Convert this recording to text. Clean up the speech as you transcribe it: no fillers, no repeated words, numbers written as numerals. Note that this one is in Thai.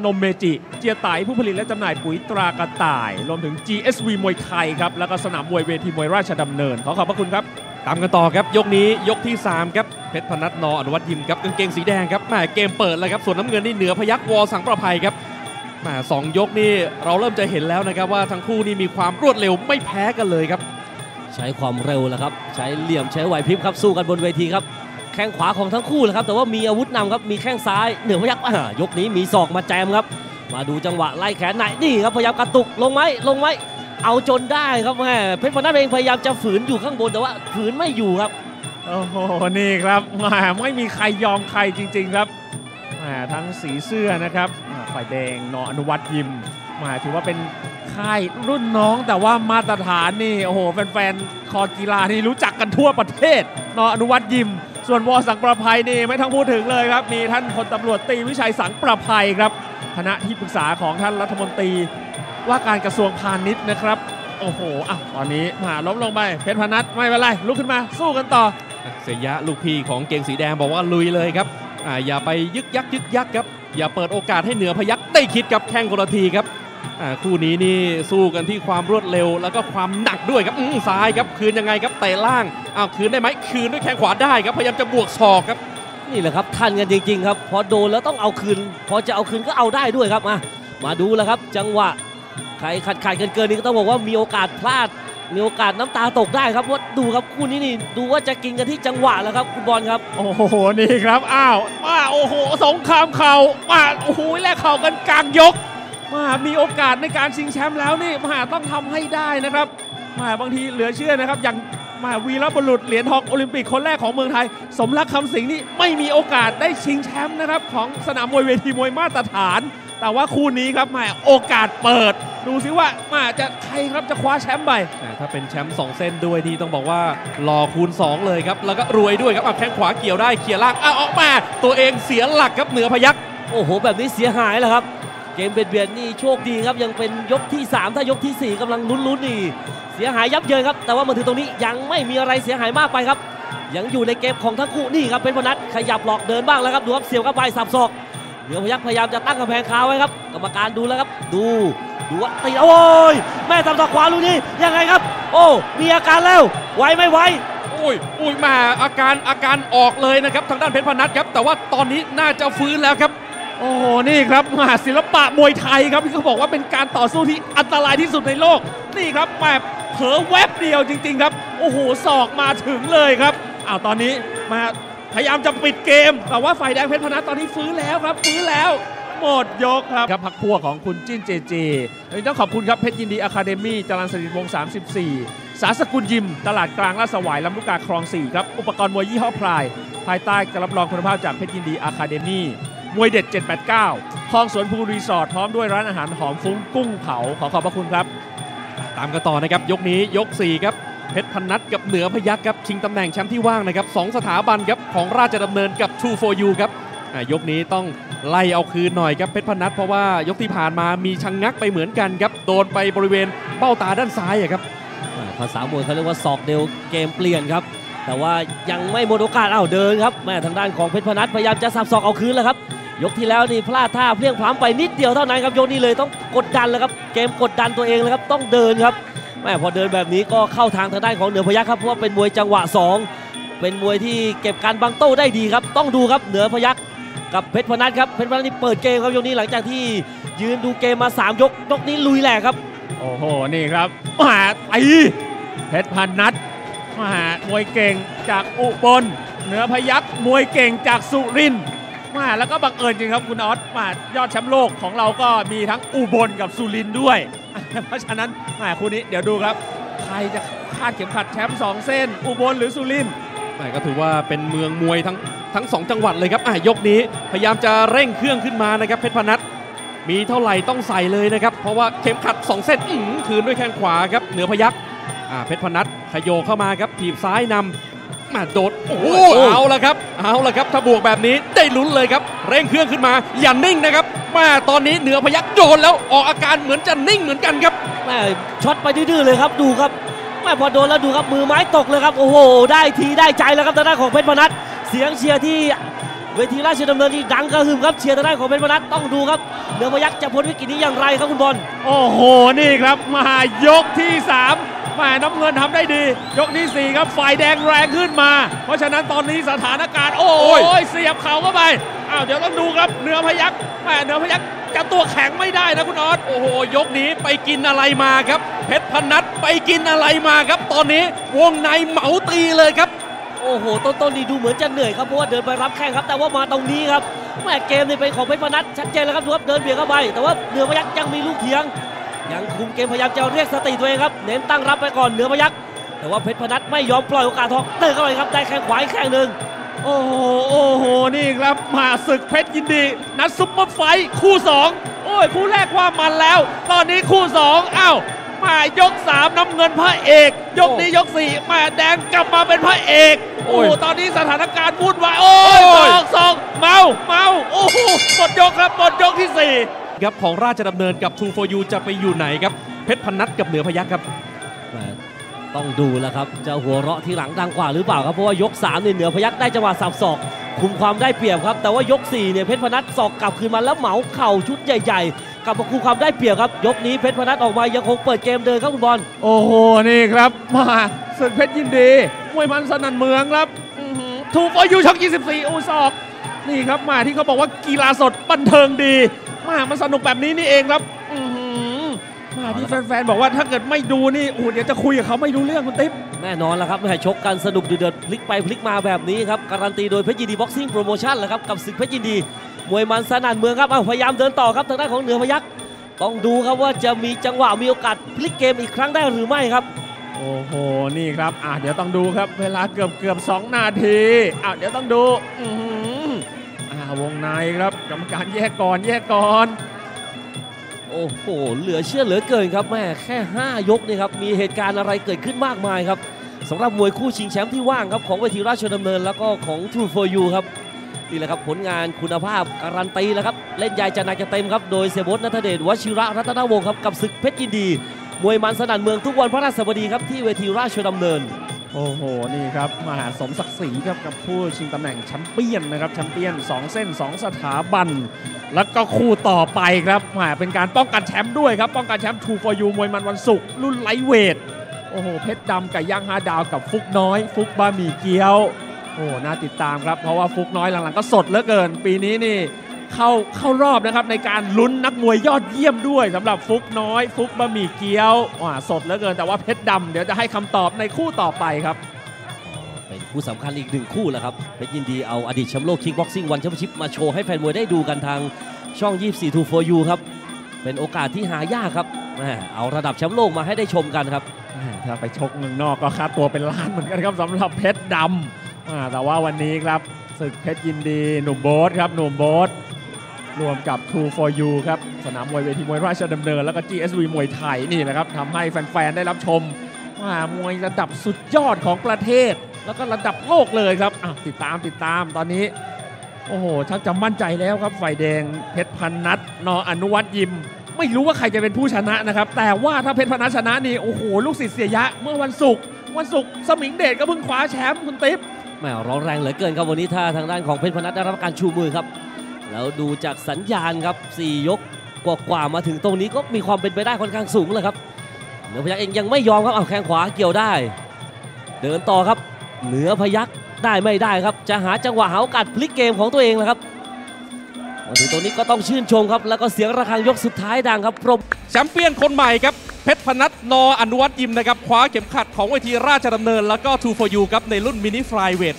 นมเมจิเจียไตผู้ผลิตและจำหน่ายปุ๋ยตรากระต่ายรวมถึง GSV มวยไทยครับแล้วก็สนามมวยเวทีมวยราชดำเนินขอบพระคุณครับตามกันต่อครับยกนี้ยกที่3ครับเพชรพนัส น.อนุวัฒน์ยิมครับกางเกงสีแดงครับแม่เกมเปิดเลยครับส่วนน้ำเงินนี่เหนือพยัคฆ์ ว.สังประภัยครับแม่2 ยกนี่เราเริ่มจะเห็นแล้วนะครับว่าทั้งคู่นี่มีความรวดเร็วไม่แพ้กันเลยครับใช้ความเร็วแล้วครับใช้เหลี่ยมใช้ไหวพริบครับสู้กันบนเวทีครับแข้งขวาของทั้งคู่เลยครับแต่ว่ามีอาวุธนำครับมีแข้งซ้ายเหนือพยัคฆ์ยกนี้มีศอกมาแจมครับมาดูจังหวะไล่แขนไหนนี่ครับพยายามกระตุกลงไหมเอาจนได้ครับแม่เพชรพนัสเองพยายามจะฝืนอยู่ข้างบนแต่ว่าฝืนไม่อยู่ครับโอ้โหนี่ครับไม่มีใครยอมใครจริงๆครับทั้งสีเสื้อนะครับฝ่ายแดง น.อนุวัฒน์ยิมถือว่าเป็นค่ายรุ่นน้องแต่ว่ามาตรฐานนี่โอ้โหแฟนๆคอกีฬานี่รู้จักกันทั่วประเทศ น.อนุวัฒน์ยิมส่วน ว.สังประภัยนี่ไม่ต้องพูดถึงเลยครับมีท่านพลตำรวจตรีวิชัยสังประภัยครับคณะที่ปรึกษาของท่านรัฐมนตรีว่าการกระทรวงพาณิชย์นะครับโอ้โหตอนนี้ล้มลงไปเพชรพนัสไม่เป็นไรลุกขึ้นมาสู้กันต่อเสียยะลูกพี่ของเกงสีแดงบอกว่าลุยเลยครับอย่าไปยึกยักครับอย่าเปิดโอกาสให้เหนือพยัคฆ์ได้คิดกับแข้งคนละทีครับคู่นี้นี่สู้กันที่ความรวดเร็วแล้วก็ความหนักด้วยครับซ้ายครับคืนยังไงครับเตะล่างคืนได้ไหมคืนด้วยแข้งขวาได้ครับพยายามจะบวกศอกครับนี่แหละครับทันกันจริงๆครับพอโดนแล้วต้องเอาคืนพอจะเอาคืนก็เอาได้ด้วยครับมาดูแล้วครับจังหวะใครขาดเกินนี่ก็ต้องบอกว่ามีโอกาสพลาดมีโอกาสน้ำตาตกได้ครับว่าดูครับคู่นี้นี่ดูว่าจะกินกันที่จังหวะแล้วครับคุณบอลครับโอ้โหนี่ครับโอ้โหสงครามเข่าโอ้โหแลกเข่ากันกลางยกมีโอกาสในการชิงแชมป์แล้วนี่ต้องทำให้ได้นะครับบางทีเหลือเชื่อนะครับอย่างวีรบุรุษเหรียญทองโอลิมปิกคนแรกของเมืองไทยสมรักคำสิงห์นี่ไม่มีโอกาสได้ชิงแชมป์นะครับของสนามมวยเวทีมวยมาตรฐานแต่ว่าคู่นี้ครับโอกาสเปิดดูซิว่าจะใครครับจะคว้าแชมป์ไปถ้าเป็นแชมป์2 เส้นด้วยนี่ต้องบอกว่ารอคูณ2เลยครับแล้วก็รวยด้วยครับแข้งขวาเกี่ยวได้เขี่ยล่างออกมาตัวเองเสียหลักครับเหนือพยัคฆ์โอ้โหแบบนี้เสียหายแล้วครับเกมเบียดนี่โชคดีครับยังเป็นยกที่3ถ้ายกที่4กำลังลุ้นนี่เสียหายยับเยินครับแต่ว่ามาถึงตรงนี้ยังไม่มีอะไรเสียหายมากไปครับยังอยู่ในเกมของทั้งคู่นี่ครับเพชรพนัสขยับหลอกเดินบ้างแล้วครับดูครับเสียบเข้าไปสับศอกเหนือพยัคฆ์พยายามจะตั้งกำแพงคาไว้ครับกรรมการดูแล้วครับดูว่าตีโอ้ยแม่สับศอกขวาลูกนี้ยังไงครับโอ้มีอาการแล้วไหวไม่ไหวอุ้ยมาอาการออกเลยนะครับทางด้านเพชรพนัสครับแต่ว่าตอนนี้น่าจะฟื้นแล้วครับโอ้โหนี่ครับศิลปะมวยไทยครับที่เขาบอกว่าเป็นการต่อสู้ที่อันตรายที่สุดในโลกนี่ครับเผลอแวบเดียวจริงๆครับโอ้โหศอกมาถึงเลยครับตอนนี้พยายามจะปิดเกมแต่ว่าฝ่ายแดงเพชรพนัสตอนนี้ฟื้นแล้วครับฟื้นแล้วหมดยกครับพักพวกของคุณจิ้นเจต้องขอบคุณครับเพชรยินดีอะคาเดมี่จรัญสนิทวงศ์34สาสกุลยิมตลาดกลางลาดสวายลำลูกกาคลอง4ครับอุปกรณ์มวยยี่ห้อพลายภายใต้การรับรองคุณภาพจากเพชรยินดีอะคาเดมี่มวยเด็ด789คลองสวนภูรีสอร์ทพร้อมด้วยร้านอาหารหอมฟุ้งกุ้งเผาขอบพระคุณครับตามกันต่อนะครับยกนี้ยก4ครับเพชรพนัสกับเหนือพยัคฆ์ครับชิงตำแหน่งแชมป์ที่ว่างนะครับ2 สถาบันครับของราชดำเนินกับ True for You ครับยกนี้ต้องไล่เอาคืนหน่อยครับเพชรพนัสเพราะว่ายกที่ผ่านมามีชะงักไปเหมือนกันครับโดนไปบริเวณเบ้าตาด้านซ้ายครับภาษามวยเขาเรียกว่าศอกเดียวเกมเปลี่ยนครับแต่ว่ายังไม่หมดโอกาสเดินครับแม่ทางด้านของเพชรพนัสพยายามจะสับศอกเอาคืนแล้วครับยกที่แล้วนี่พลาดท่าเพลี้ยงพล้ำไปนิดเดียวเท่านั้นครับยกนี้เลยต้องกดดันแล้วครับเกมกดดันตัวเองเลยครับต้องเดินครับแม่พอเดินแบบนี้ก็เข้าทางด้านของเหนือพยัคฆ์ครับเพราะว่าเป็นมวยจังหวะ2เป็นมวยที่เก็บการบังโต้ได้ดีครับต้องดูครับเหนือพยัคฆ์กับเพชรพนัสครับเพชรพนัสนี่เปิดเกมครับยกนี้หลังจากที่ยืนดูเกมมา3 ยกนี้ลุยแหลกครับโอ้โหนี่ครับเพชรพนัสมวยเก่งจากอุบลเหนือพยัคฆ์มวยเก่งจากสุรินทร์แล้วก็บังเอิญจริงครับคุณออสยอดแชมป์โลกของเราก็มีทั้งอุบลกับสุรินทร์ด้วยเพราะฉะนั้นคู่นี้เดี๋ยวดูครับใครจะคาดเข็มขัดแชมป์2 เส้นอุบลหรือสุรินทร์ก็ถือว่าเป็นเมืองมวยทั้ง2 จังหวัดเลยครับยกนี้พยายามจะเร่งเครื่องขึ้นมานะครับเพชรพนัสมีเท่าไหร่ต้องใส่เลยนะครับเพราะว่าเข็มขัด2 เส้นคืนด้วยแข้งขวาครับเหนือพยัคฆ์เพชรพนัสขยโยเข้ามาครับถีบซ้ายนำโดดเอาละครับถ้าบวกแบบนี้ได้ลุ้นเลยครับเร่งเครื่องขึ้นมาอย่านิ่งนะครับตอนนี้เหนือพยัคฆ์โยนแล้วออกอาการเหมือนจะนิ่งเหมือนกันครับช็อตไปดื้อเลยครับดูครับพอโดนแล้วดูครับมือไม้ตกเลยครับโอ้โหได้ทีได้ใจแล้วครับทางด้านของเพชรพนัสเสียงเชียร์ที่เวทีราชดำเนินนี่ดังกระหึ่มครับเชียร์ทางด้านของเพชรพนัสต้องดูครับเหนือพยัคฆ์จะพ้นวิกฤตนี้อย่างไรครับคุณบอลโอ้โหนี่ครับมายกที่3มาน้ำเงินทำได้ดียกที่4ครับฝ่ายแดงแรงขึ้นมาเพราะฉะนั้นตอนนี้สถานการณ์โอ้ยเสียบเข่าเข้าไปเดี๋ยวต้องดูครับเหนือพยัคฆ์เหนือพยัคฆ์จะตัวแข็งไม่ได้นะคุณออสโอ้โหยกนี้ไปกินอะไรมาครับเพชรพนัสไปกินอะไรมาครับตอนนี้วงในเหมาตีเลยครับโอ้โหต้นนี่ดูเหมือนจะเหนื่อยครับเพราะว่าเดินไปรับแข้งครับแต่ว่ามาตรงนี้ครับแม่เกมนี่เป็นของเพชรพนัสชัดเจนแล้วครับดูครับเดินเบียดเข้าไปแต่ว่าเหนือพยัคฆ์ยังมีลูกเถียงยังคุมเกมพยายามจะเรียกสติตัวเองครับเน้นตั้งรับไปก่อนเหนือพยัคฆ์แต่ว่าเพชรพนัสไม่ยอมปล่อยโอกาสทองเติมเข้าไปครับได้แข้งขวาอีกแข้งหนึ่งโอ้โหนี่ครับมาศึกเพชรยินดีนัดซุปเปอร์ไฟท์คู่2โอ้ยคู่แรกว่ามันแล้วตอนนี้คู่2มายก3น้ำเงินพระเอกยกนี้ยก4มาแดงกลับมาเป็นพระเอกโอ้ตอนนี้สถานการณ์วุ่นวายโอ้ยสองเมาโอ้โหหมดยกครับหมดยกที่4 ครับของราชดำเนินกับ True for You จะไปอยู่ไหนครับเพชรพนัสกับเหนือพยัคฆ์ครับต้องดูแล้วครับจะหัวเราะทีหลังดังกว่าหรือเปล่าครับเพราะว่ายก3เนี่ยเหนือพยัคฆ์ได้จังหวะสับศอกคุมความได้เปรียบครับแต่ว่ายก4เนี่ยเพชรพนัสศอกกลับคืนมาแล้วเหมาเข่าชุดใหญ่ๆกลับมาคุมความได้เปรียบครับยกนี้เพชรพนัสออกมายังคงเปิดเกมเดินครับคุณบอลโอ้โหนี่ครับมาศึกเพชรยินดีมวยมันสนั่นเมืองครับTrue for You ช่อง24อูศอกนี่ครับมาที่เขาบอกว่ากีฬาสดบันเทิงดีมันสนุกแบบนี้นี่เองครับมาที่แฟนๆบอกว่าถ้าเกิดไม่ดูนี่เดี๋ยวจะคุยกับเขาไม่รู้เรื่องคุณติ๊บแน่นอนแล้วครับชกกันสนุกเดือดพลิกไปพลิกมาแบบนี้ครับการันตีโดยเพชรยินดีบ็อกซิ่งโปรโมชั่นแหละครับกับศึกเพชรยินดีมวยมันสนั่นเมืองครับพยายามเดินต่อครับทางด้านของเหนือพยัคฆ์ต้องดูครับว่าจะมีจังหวะมีโอกาสพลิกเกมอีกครั้งได้หรือไม่ครับโอ้โหนี่ครับเดี๋ยวต้องดูครับเวลาเกือบ2 นาทีเดี๋ยวต้องดูวงในครับกรรมการแยกก่อนโอ้โหเหลือเชื่อเหลือเกินครับแม่แค่5ยกนี่ครับมีเหตุการณ์อะไรเกิดขึ้นมากมายครับสำหรับมวยคู่ชิงแชมป์ที่ว่างครับของเวทีราชดำเนินแล้วก็ของ True for You ครับนี่แหละครับผลงานคุณภาพการันตีแล้วครับเล่นใหญ่จะหนักจะเต็มครับโดยเสียบดณัฐเดชวชิระรัตนวงศ์ครับกับศึกเพชรยินดีมวยมันสนั่นเมืองทุกวันพฤหัสบดีครับที่เวทีราชดำเนินโอ้โหนี่ครับมหาสมศักดิ์ศรีครับกับผู้ชิงตำแหน่งแชมเปี้ยนนะครับแชมเปี้ยน2 เส้น 2 สถาบันแล้วก็คู่ต่อไปครับเป็นการป้องกันแชมป์ด้วยครับป้องกันแชมป์ True for You มวยมันวันศุกร์รุ่นไลท์เวทโอ้โหเพชรดำไก่ย่าง5 ดาวกับฟุกน้อยฟุกบะหมี่เกี๊ยวโอ้น่าติดตามครับเพราะว่าฟุกน้อยหลังๆก็สดเหลือเกินปีนี้นี่เข้ารอบนะครับในการลุ้นนักมวยยอดเยี่ยมด้วยสำหรับฟุกน้อยฟุกบะหมี่เกี๊ยวสดเหลือเกินแต่ว่าเพชรดำเดี๋ยวจะให้คำตอบในคู่ต่อไปครับเป็นคู่สำคัญอีก1คู่แหละครับเพชรยินดีเอาอดีตแชมป์โลกคิกบ็อกซิ่งวันแชมเปี้ยนชิพมาโชว์ให้แฟนมวยได้ดูกันทางช่อง24 True for You ครับเป็นโอกาสที่หายากครับเอาระดับแชมป์โลกมาให้ได้ชมกันครับถ้าไปชกเมืองนอกก็ค่าตัวเป็นล้านเหมือนกันครับสำหรับเพชรดำแต่ว่าวันนี้ครับศึกเพชรยินดีหนุ่มโบ๊ทครับหนุ่มโบ๊ทรวมกับ True for You ครับสนามมวยเวทีมวยราชดำเนินแล้วก็ GSV มวยไทยนี่แหละครับทำให้แฟนๆได้รับชมมวยระดับสุดยอดของประเทศแล้วก็ระดับโลกเลยครับติดตามตอนนี้โอ้โหชักจะมั่นใจแล้วครับฝ่ายแดงเพชรพนัสน.อนุวัฒน์ยิมไม่รู้ว่าใครจะเป็นผู้ชนะนะครับแต่ว่าถ้าเพชรพนัสชนะนี่โอ้โหลูกศิษย์เสียยะเมื่อวันศุกร์สมิงเดชก็เพิ่งคว้าแชมป์คุณติ๊บแหมร้อนแรงเหลือเกินครับวันนี้ถ้าทางด้านของเพชรพนัสได้รับการชูมือครับแล้วดูจากสัญญาณครับ4 ยกกว่ามาถึงตรงนี้ก็มีความเป็นไปได้ค่อนข้างสูงเลยครับเหนือพยัคฆ์เองยังไม่ยอมครับแข้งขวาเกี่ยวได้เดินต่อครับเหนือพยัคฆ์ได้ไม่ได้ครับจะหาจังหวะหาโอกาสพลิกเกมของตัวเองแหละครับมาถึงตรงนี้ก็ต้องชื่นชมครับแล้วก็เสียงระฆังยกสุดท้ายดังครับปรบแชมเปี้ยนคนใหม่ครับเพชรพนัสน.อนุวัฒน์ยิมนะครับคว้าเข็มขัดของเวทีราชดำเนินแล้วก็ True for You ครับในรุ่นมินิฟลายเวท